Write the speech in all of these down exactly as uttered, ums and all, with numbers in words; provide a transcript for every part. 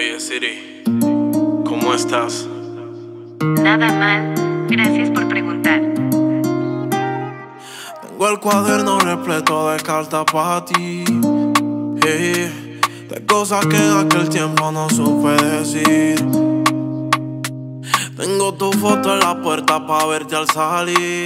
Oye Siri, ¿cómo estás? Nada mal, gracias por preguntar. Tengo el cuaderno repleto de cartas para ti, hey, de cosas que en aquel tiempo no supe decir. Tengo tu foto en la puerta para verte al salir.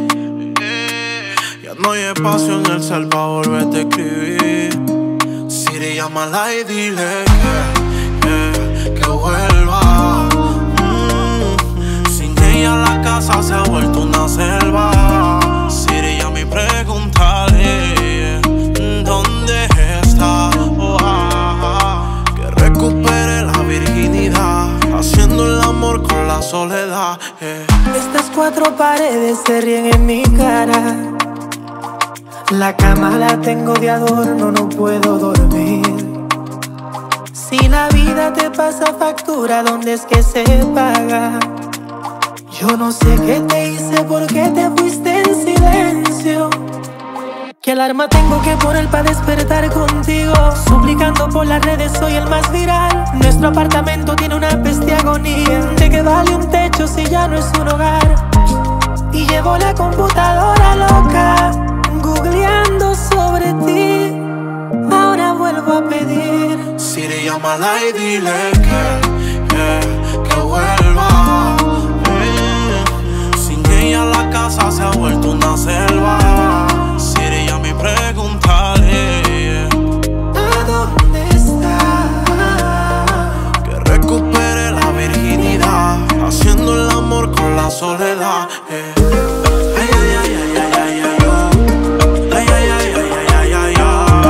Ya no hay espacio en el cel para volverte a escribir. Siri, llámala y dile que, que, que vuelva. mm, Sin ella la casa se ha vuelto una selva. Siri, llama y pregúntale dónde está. Oh, ah, ah, que recupere la virginidad, haciendo el amor con la soledad. eh. Estas cuatro paredes se ríen en mi cara. La cama la tengo de adorno, no puedo dormir. Si la vida te pasa factura, ¿dónde es que se paga? Yo no sé qué te hice, por qué te fuiste en silencio. ¿Qué alarma tengo que poner para despertar contigo? Suplicando por las redes, soy el más viral. Nuestro apartamento tiene una peste agonía. ¿De qué vale un techo si ya no es un hogar? Y llevo la computadora loca, googleando sobre ti. Ahora vuelvo a pedir. Siri, llámala y dile que, que, que vuelva. eh. Sin ella la casa se ha vuelto una selva. Siri, llama y pregúntale ¿a dónde está? que recupere la virginidad, haciendo el amor con la soledad. eh. Ay, ay, ay, ay, ay, ay, ay, oh. Ay, ay, ay, ay, ay, ay, ay,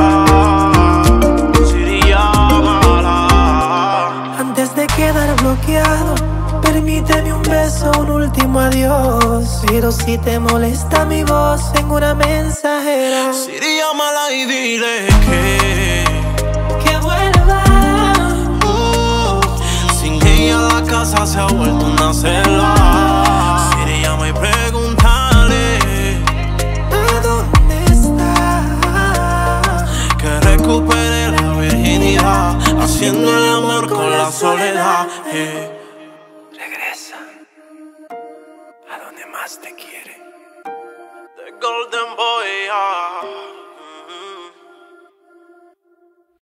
ay. Siri, llámala. Antes de quedar bloqueado, permíteme un beso, un último adiós. Pero si te molesta mi voz, tengo una mensajera. Siri, llámala y dile que, Que vuelva. uh, sin ella la casa se ha vuelto una selva. Siri, llama y pregúntale ¿A dónde está? que recupere la virginidad, haciendo el amor con la soledad. eh. Regresa a donde más te quiere. The Golden Boy, ah.